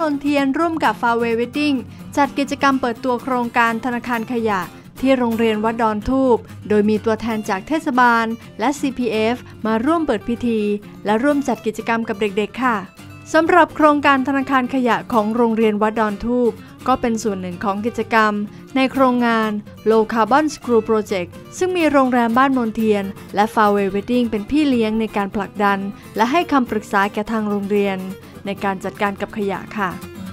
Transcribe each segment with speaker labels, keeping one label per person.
Speaker 1: มนเทียนร่วมกับฟาเวย์เวดดิ้งจัดกิจกรรมเปิดตัวโครงการธนาคารขยะที่โรงเรียนวัดดอนทูบโดยมีตัวแทนจากเทศบาลและ CPF มาร่วมเปิดพิธีและร่วมจัดกิจกรรมกับเด็กๆค่ะสำหรับโครงการธนาคารขยะของโรงเรียนวัดดอนทูบก็เป็นส่วนหนึ่งของกิจกรรมในโครงงาน Low Carbon School Project ซึ่งมีโรงแรมบ้านมนเทียนและฟาเวย์เวดดิ้งเป็นพี่เลี้ยงในการผลักดันและให้คำปรึกษาแก่ทางโรงเรียนในการจัดการกับขยะค่ะ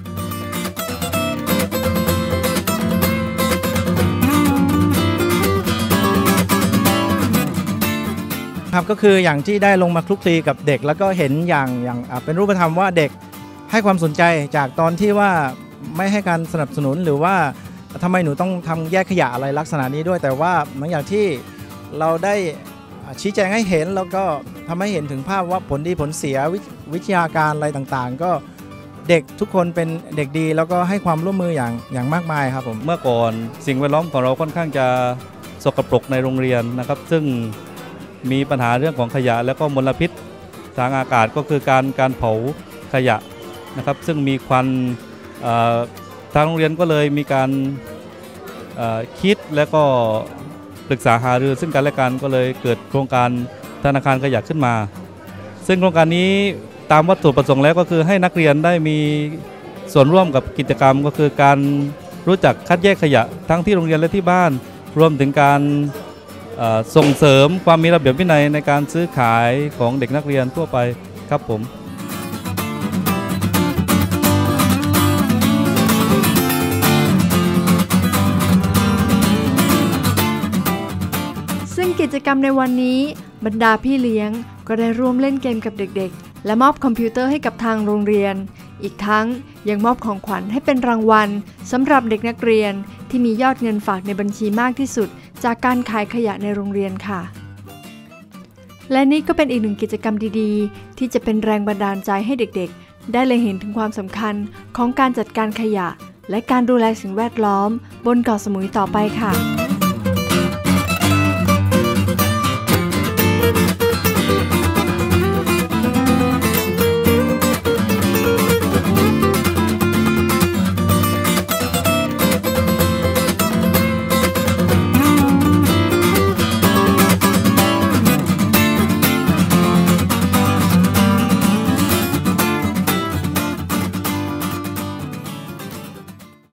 Speaker 2: ครับก็คืออย่างที่ได้ลงมาคลุกคลีกับเด็กแล้วก็เห็นอย่างเป็นรูปธรรมว่าเด็กให้ความสนใจจากตอนที่ว่าไม่ให้การสนับสนุนหรือว่าทำไมหนูต้องทำแยกขยะอะไรลักษณะนี้ด้วยแต่ว่าเหมือนอย่างที่เราได้ชี้แจงให้เห็นแล้วก็ทำให้เห็นถึงภาพว่าผลดีผลเสียวิทยาการอะไรต่างๆก็เด็กทุกคนเป็นเด็กดีแล้วก็ให้ความร่วมมืออย่างมากมายครับผม
Speaker 3: เมื่อก่อนสิ่งแวดล้อมของเราค่อนข้างจะสกปรกในโรงเรียนนะครับซึ่งมีปัญหาเรื่องของขยะแล้วก็มลพิษทางอากาศก็คือการเผาขยะนะครับซึ่งมีควันทางโรงเรียนก็เลยมีการคิดและก็ปรึกษาหารือซึ่งกันและกันก็เลยเกิดโครงการธนาคารขยะขึ้นมาซึ่งโครงการนี้ตามวัตถุประสงค์แล้วก็คือให้นักเรียนได้มีส่วนร่วมกับกิจกรรมก็คือการรู้จักคัดแยกขยะทั้งที่โรงเรียนและที่บ้านรวมถึงการส่งเสริมความมีระเบียบวินัยในการซื้อขายของเด็กนักเรียนทั่วไปครับผม
Speaker 1: ซึ่งกิจกรรมในวันนี้บรรดาพี่เลี้ยงก็ได้ร่วมเล่นเกมกับเด็กๆและมอบคอมพิวเตอร์ให้กับทางโรงเรียนอีกทั้งยังมอบของขวัญให้เป็นรางวัลสำหรับเด็กนักเรียนที่มียอดเงินฝากในบัญชีมากที่สุดจากการขายขยะในโรงเรียนค่ะและนี่ก็เป็นอีกหนึ่งกิจกรรมดีๆที่จะเป็นแรงบันดาลใจให้เด็กๆได้เล็งเห็นถึงความสำคัญของการจัดการขยะและการดูแลสิ่งแวดล้อมบนเกาะสมุยต่อไปค่ะ